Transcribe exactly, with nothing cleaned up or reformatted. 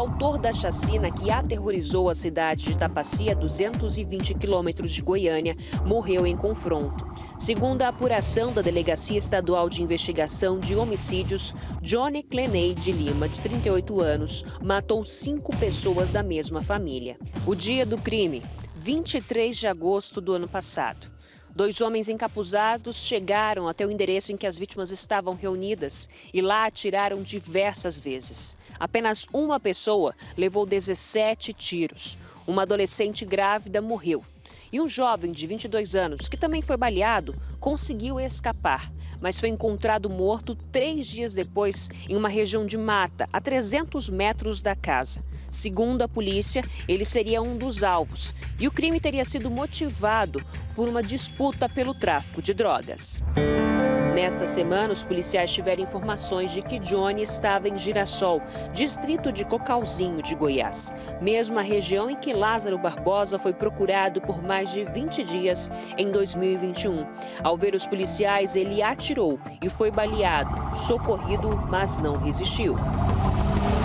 autor da chacina que aterrorizou a cidade de Tapaci, a duzentos e vinte quilômetros de Goiânia, morreu em confronto. Segundo a apuração da Delegacia Estadual de Investigação de Homicídios, Johnny Cleney de Lima, de trinta e oito anos, matou cinco pessoas da mesma família. O dia do crime, vinte e três de agosto do ano passado. Dois homens encapuzados chegaram até o endereço em que as vítimas estavam reunidas e lá atiraram diversas vezes. Apenas uma pessoa levou dezessete tiros. Uma adolescente grávida morreu. E um jovem de vinte e dois anos, que também foi baleado, conseguiu escapar, mas foi encontrado morto três dias depois em uma região de mata, a trezentos metros da casa. Segundo a polícia, ele seria um dos alvos e o crime teria sido motivado por uma disputa pelo tráfico de drogas. Nesta semana, os policiais tiveram informações de que Johnny estava em Girassol, distrito de Cocalzinho, de Goiás, mesma região em que Lázaro Barbosa foi procurado por mais de vinte dias em dois mil e vinte e um. Ao ver os policiais, ele atirou e foi baleado, socorrido, mas não resistiu.